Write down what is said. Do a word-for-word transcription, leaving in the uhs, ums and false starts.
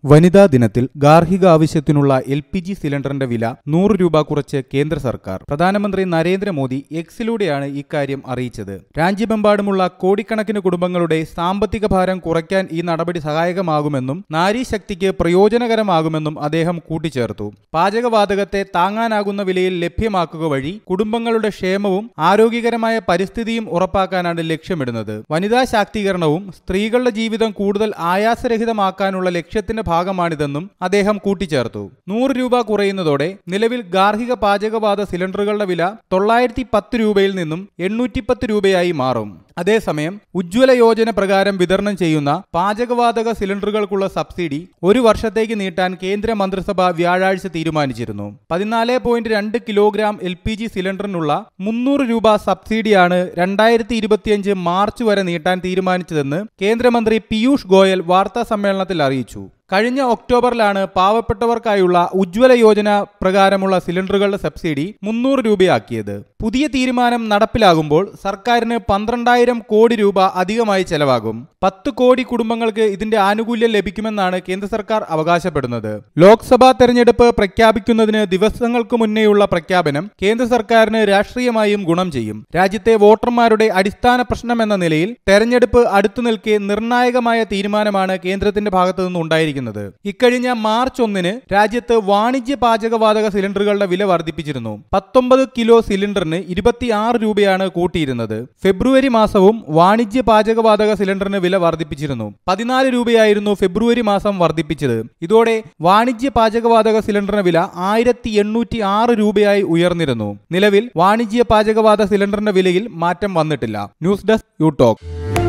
വനിതാ ദിനത്തിൽ ഗാർഹിക ആവശ്യത്തിനുള്ള എൽ പി ജി സിലിണ്ടറിന്റെ വില നൂറ് രൂപ കുറച്ച് കേന്ദ്ര സർക്കാർ. പ്രധാനമന്ത്രി നരേന്ദ്രമോദി എക്സിലൂടെയാണ് ഇക്കാര്യം അറിയിച്ചത്. രാജ്യമെമ്പാടുമുള്ള കോടിക്കണക്കിന് കുടുംബങ്ങളുടെ സാമ്പത്തിക ഭാരം കുറയ്ക്കാൻ ഈ നടപടി സഹായകമാകുമെന്നും നാരീശക്തിക്ക് പ്രയോജനകരമാകുമെന്നും അദ്ദേഹം കൂട്ടിച്ചേർത്തു. പാചകവാതകത്തെ താങ്ങാനാകുന്ന വിലയിൽ ലഭ്യമാക്കുക വഴി കുടുംബങ്ങളുടെ ക്ഷേമവും ആരോഗ്യകരമായ പരിസ്ഥിതിയും ഉറപ്പാക്കാനാണ് ലക്ഷ്യമിടുന്നത്. വനിതാ ശാക്തീകരണവും സ്ത്രീകളുടെ ജീവിതം കൂടുതൽ ആയാസരഹിതമാക്കാനുള്ള ലക്ഷ്യത്തിന്റെ ഭാഗമാണിതെന്നും അദ്ദേഹം കൂട്ടിച്ചേർത്തു. നൂറ് രൂപ കുറയുന്നതോടെ നിലവിൽ ഗാർഹിക പാചകവാത സിലിണ്ടറുകളുടെ വില തൊള്ളായിരത്തി പത്ത് രൂപയിൽ നിന്നും എണ്ണൂറ്റി പത്ത് രൂപയായി മാറും. അതേസമയം ഉജ്ജ്വല യോജന പ്രകാരം വിതരണം ചെയ്യുന്ന പാചകവാതക സിലിണ്ടറുകൾക്കുള്ള സബ്സിഡി ഒരു വർഷത്തേക്ക് നീട്ടാൻ കേന്ദ്ര മന്ത്രിസഭ വ്യാഴാഴ്ച തീരുമാനിച്ചിരുന്നു. പതിനാല് പോയിന്റ് രണ്ട് കിലോഗ്രാം എൽ പി ജി സിലിണ്ടറിനുള്ള മുന്നൂറ് രൂപ സബ്സിഡിയാണ് രണ്ടായിരത്തി ഇരുപത്തിയഞ്ച് മാർച്ച് വരെ നീട്ടാൻ തീരുമാനിച്ചതെന്ന് കേന്ദ്രമന്ത്രി പീയൂഷ് ഗോയൽ വാർത്താ സമ്മേളനത്തിൽ അറിയിച്ചു. കഴിഞ്ഞ ഒക്ടോബറിലാണ് പാവപ്പെട്ടവർക്കായുള്ള ഉജ്ജ്വല യോജന പ്രകാരമുള്ള സിലിണ്ടറുകളുടെ സബ്സിഡി മുന്നൂറ് രൂപയാക്കിയത്. പുതിയ തീരുമാനം നടപ്പിലാകുമ്പോൾ സർക്കാരിന് പന്ത്രണ്ടായിരം കോടി രൂപ അധികമായി ചെലവാകും. പത്ത് കോടി കുടുംബങ്ങൾക്ക് ഇതിന്റെ ആനുകൂല്യം ലഭിക്കുമെന്നാണ് കേന്ദ്ര സർക്കാർ അവകാശപ്പെടുന്നത്. ലോക്സഭാ തെരഞ്ഞെടുപ്പ് പ്രഖ്യാപിക്കുന്നതിന് ദിവസങ്ങൾക്ക് മുന്നേയുള്ള പ്രഖ്യാപനം കേന്ദ്ര സർക്കാരിന് രാഷ്ട്രീയമായും ഗുണം ചെയ്യും. രാജ്യത്തെ വോട്ടർമാരുടെ അടിസ്ഥാന പ്രശ്നമെന്ന നിലയിൽ തെരഞ്ഞെടുപ്പ് അടുത്തു നിൽക്കെ നിർണായകമായ തീരുമാനമാണ് കേന്ദ്രത്തിന്റെ ഭാഗത്തു നിന്നുണ്ടായിരിക്കുന്നത്. ഇക്കഴിഞ്ഞ മാർച്ച് ഒന്നിന് രാജ്യത്ത് വാണിജ്യ പാചകവാതക സിലിണ്ടറുകളുടെ വില വർദ്ധിപ്പിച്ചിരുന്നു. പത്തൊമ്പത് കിലോ സിലിണ്ടറിന് ഇരുപത്തിയാറ് രൂപയാണ് കൂട്ടിയിരുന്നത്. ഫെബ്രുവരി മാസവും വാണിജ്യ പാചകവാതക സിലിണ്ടറിന് വില വർദ്ധിപ്പിച്ചിരുന്നു. പതിനാല് രൂപയായിരുന്നു ഫെബ്രുവരി മാസം വർദ്ധിപ്പിച്ചത്. ഇതോടെ വാണിജ്യ പാചകവാതക സിലിണ്ടറിന് വില ആയിരത്തി എണ്ണൂറ്റി ആറ് രൂപയായി ഉയർന്നിരുന്നു. നിലവിൽ വാണിജ്യ പാചകവാതക സിലിണ്ടറിന്റെ വിലയിൽ മാറ്റം വന്നിട്ടില്ല. News desk you talk.